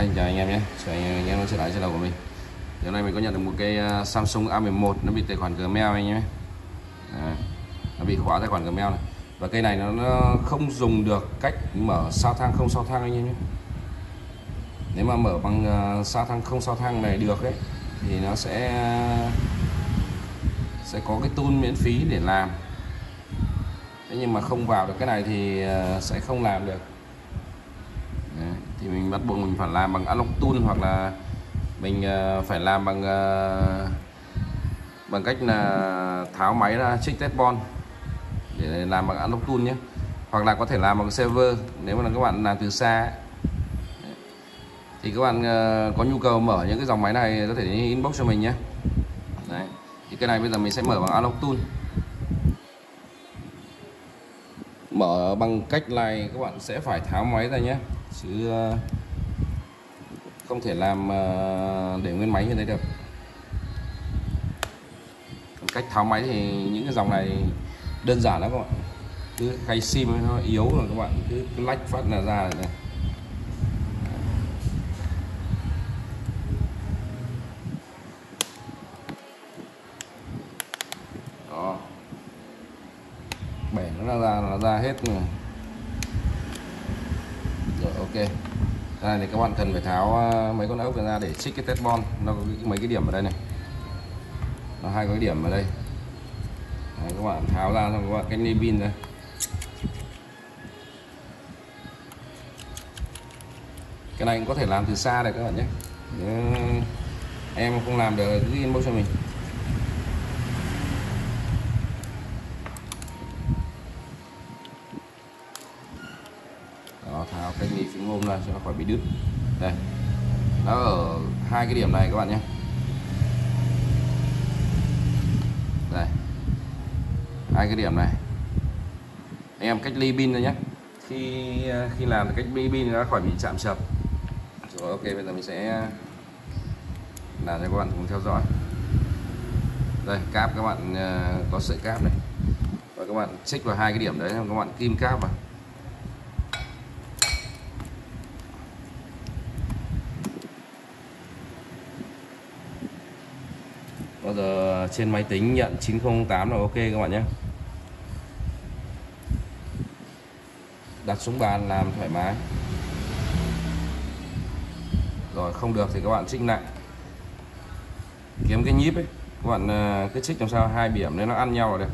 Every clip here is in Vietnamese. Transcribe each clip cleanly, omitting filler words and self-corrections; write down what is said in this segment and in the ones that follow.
Chào anh em nhé, chào anh em trở lại channel của mình. Hôm nay mình có nhận được một cái Samsung A11 nó bị tài khoản Gmail anh nhé. Nó bị khóa tài khoản Gmail này. Và cây này nó không dùng được cách mở sao thang không sao thang anh em nhé. Nếu mà mở bằng sao thang không sao thang này được ấy thì nó sẽ có cái tool miễn phí để làm. Thế nhưng mà không vào được cái này thì sẽ không làm được. Đấy, thì mình bắt buộc mình phải làm bằng Unlock Tool, hoặc là mình phải làm bằng cách là tháo máy ra check test bon để làm bằng Unlock Tool nhé, hoặc là có thể làm bằng server nếu mà các bạn làm từ xa ấy. Thì các bạn có nhu cầu mở những cái dòng máy này có thể inbox cho mình nhé. Đấy, thì cái này bây giờ mình sẽ mở bằng Unlock Tool. Mở bằng cách này các bạn sẽ phải tháo máy ra nhé, chứ không thể làm để nguyên máy như thế được. Cách tháo máy thì những cái dòng này đơn giản lắm các bạn, cứ khay sim nó yếu rồi các bạn cứ lách phát là ra rồi này. Đó, bẻ nó ra hết rồi. Rồi, ok. Đây thì các bạn cần phải tháo mấy con ốc ra để check cái test bon. Nó có mấy cái điểm ở đây này, nó hai cái điểm ở đây. Đấy, các bạn tháo ra xong các bạn cách ly pin ra. Cái này cũng có thể làm từ xa này các bạn nhé. Nếu em không làm được cứ inbox cho mình. Đó, tháo cách ly phím ôm ra cho nó khỏi bị đứt. Đây, nó ở hai cái điểm này các bạn nhé. Đây, hai cái điểm này anh em cách ly pin ra nhé. Khi làm cách ly pin nó khỏi bị chạm chập. Rồi, ok, bây giờ mình sẽ làm cho các bạn cùng theo dõi. Đây, cáp các bạn có sợi cáp này, và các bạn xích vào hai cái điểm đấy, các bạn kim cáp vào. Bao giờ trên máy tính nhận 908 là ok các bạn nhé. Đặt xuống bàn làm thoải mái. Rồi không được thì các bạn chích lại, kiếm cái nhíp ấy, các bạn cứ chích làm sao hai điểm nên nó ăn nhau là được.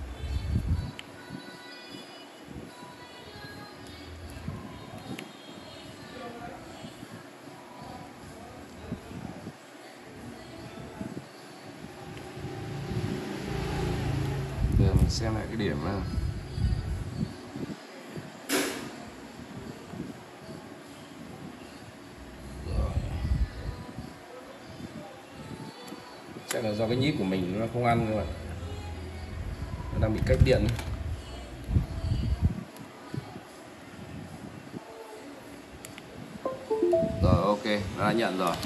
Giờ mình xem lại cái điểm này. Chắc là do cái nhíp của mình nó không ăn các bạn, nó đang bị cách điện. Rồi, ok, nó đã nhận rồi.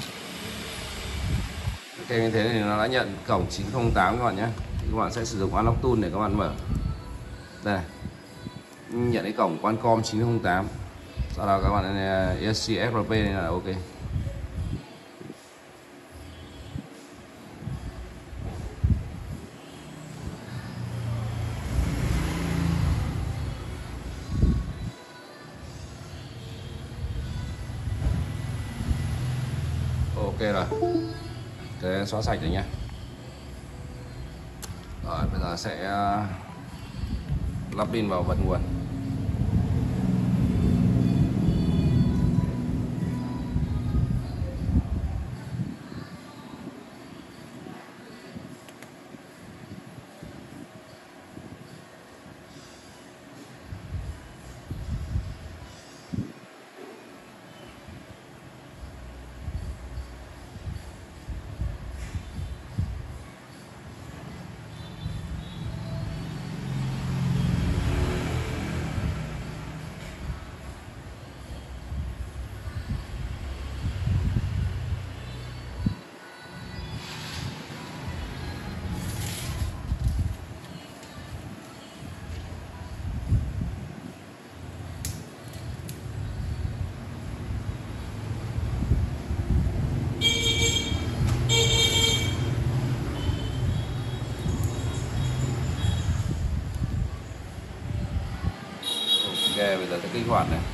Ok, như thế thì nó đã nhận cổng 908 các bạn nhé. Các bạn sẽ sử dụng Unlock Tool để các bạn mở. Đây, nhận cái cổng Qualcomm 908. Sau đó các bạn ESC-FRP này là ok. Ok rồi, thế xóa sạch rồi nhé. Rồi bây giờ sẽ lắp pin vào bật nguồn. cái kích hoạt này.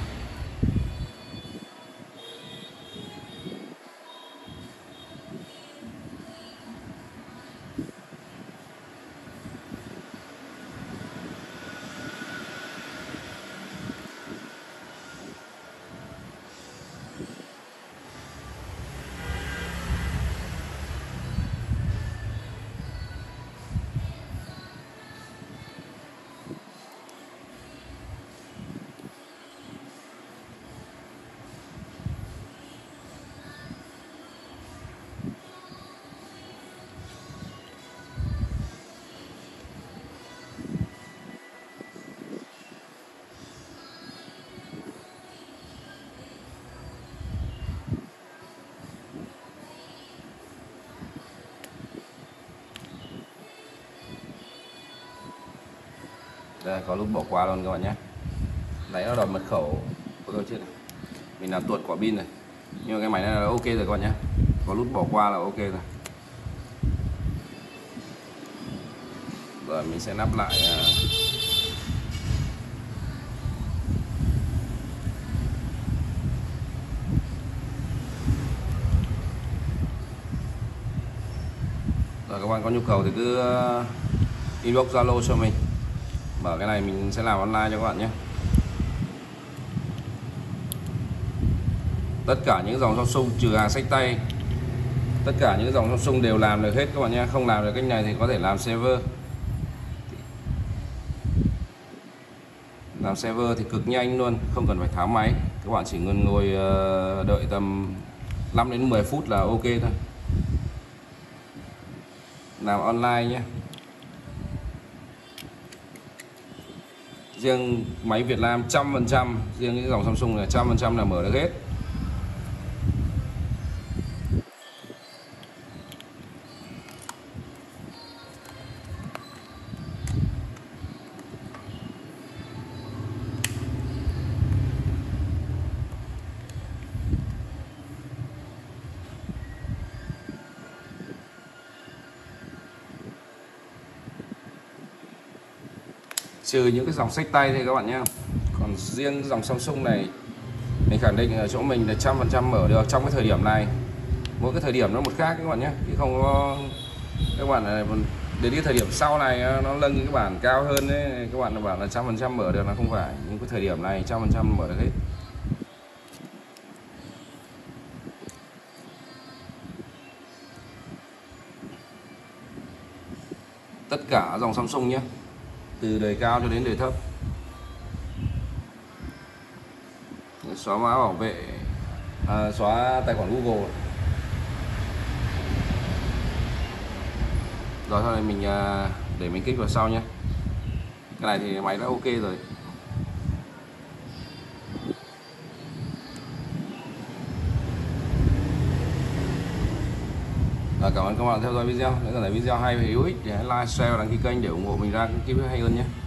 Đây, có lúc bỏ qua luôn các bạn nhé. Đấy, nó đọc mật khẩu của tôi chưa này. Mình làm tuột quả pin này, nhưng mà cái máy này là ok rồi các bạn nhé. Có lúc bỏ qua là ok rồi. Rồi mình sẽ lắp lại. Rồi các bạn có nhu cầu thì cứ inbox Zalo cho mình. Mở cái này mình sẽ làm online cho các bạn nhé. Tất cả những dòng Samsung trừ hàng xách tay, tất cả những dòng Samsung đều làm được hết các bạn nhé. Không làm được cách này thì có thể làm server. Làm server thì cực nhanh luôn, không cần phải tháo máy. Các bạn chỉ cần ngồi đợi tầm 5 đến 10 phút là ok thôi. Làm online nhé. Riêng máy Việt Nam 100%, riêng những dòng Samsung là 100% là mở được hết. Trừ những cái dòng xách tay thôi các bạn nhé. Còn riêng dòng Samsung này mình khẳng định ở chỗ mình là 100% mở được trong cái thời điểm này. Mỗi cái thời điểm nó một khác các bạn nhé, chứ không có các bạn này đến cái thời điểm sau này nó nâng cái bản cao hơn đấy, các bạn bảo là 100% mở được, là không phải. Nhưng cái thời điểm này 100% mở được hết. Tất cả dòng Samsung nhé, từ đời cao cho đến đời thấp. Xóa mã bảo vệ, xóa tài khoản Google. Rồi thôi mình để mình kích vào sau nhé. Cái này thì máy đã ok rồi. Cảm ơn các bạn theo dõi video. Nếu cảm thấy video hay và hữu ích thì hãy like, share và đăng ký kênh để ủng hộ mình ra những video hay hơn nhé.